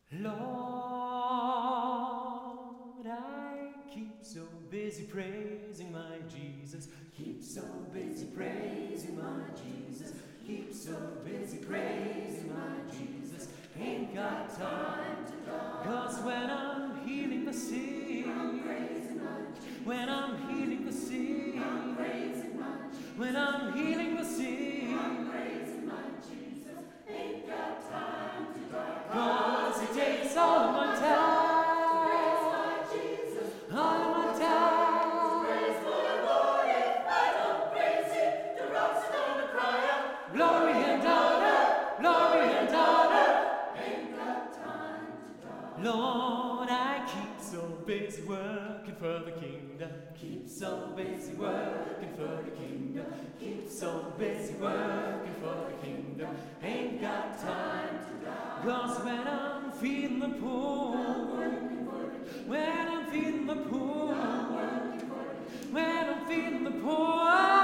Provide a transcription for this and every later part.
Lord, I keep so busy praising my Jesus. Keep so busy praising my Jesus. Keep so busy praising my Jesus. Ain't got time to die. 'Cause when I'm healing the sick, I'm praising my Jesus. When I'm healing the sick, I'm praising my Jesus. When I'm healing the sick, I'm praising my Jesus. Ain't got time to die. 'Cause it takes all of my time. Praise my Jesus. All of my time. Praise my Lord. If I don't praise him, the rocks are gonna cry out. Glory and honor, glory and honor. Ain't got time to die. Lord, I keep so busy working for the kingdom. Keep so busy working for the kingdom. Keep so busy working for the kingdom. Ain't got time to die. 'Cause when I'm feeding the poor, when I'm feeding the poor, when I'm feeding the poor,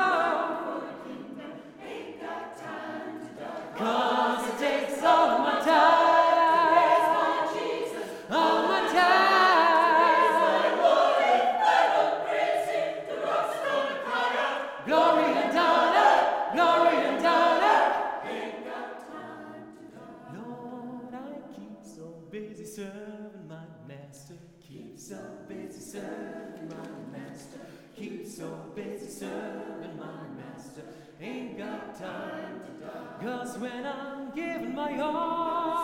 ain't got time to die. 'Cause it takes all of my time. Praise my Jesus. All my time. Praise my Lord. If I don't praise him, the rocks are gonna cry out. Glory and honor, glory and honor. Ain't got time to die. Lord, I keep so busy serving my master. Keep so busy serving my master. Keep so busy serving my master. Ain't got time to die. 'Cause when I'm giving my all,